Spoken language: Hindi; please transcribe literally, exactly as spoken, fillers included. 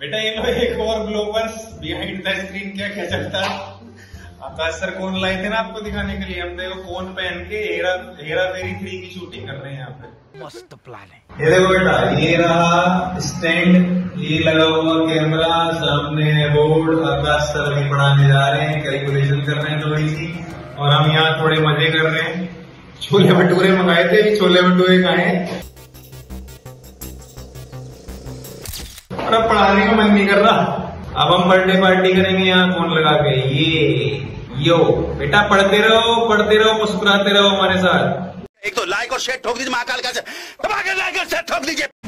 बेटा ये लो एक और ब्लॉगर्स बिहाइंड द स्क्रीन क्या क्या चलता है। आकाश सर फोन लाए थे ना आपको दिखाने के लिए, हम देखो फोन पहन के हेरा हेरा फेरी थ्री की शूटिंग कर रहे हैं यहाँ पे। मस्त प्लान है। ये देखो बेटा, ये रहा स्टैंड, ये लगा हुआ कैमरा, सामने बोर्ड। आकाश सर अभी पढ़ाने जा रहे हैं, कैलकुलेशन कर रहे हैं थोड़ी सी, और हम यहाँ थोड़े मजे कर रहे हैं। छोले भटूरे मंगाए थे, अभी छोले भटूरे खाए और अब पढ़ाने का मन नहीं कर रहा। अब हम बर्थडे पार्टी करेंगे यहाँ फोन लगा के। ये यो बेटा, पढ़ते रहो पढ़ते रहो, मुस्कुराते रहो हमारे साथ। एक तो लाइक और शेयर ठोक दीजिए, महाकाल का दबा के लाइक और शेयर ठोक दीजिए।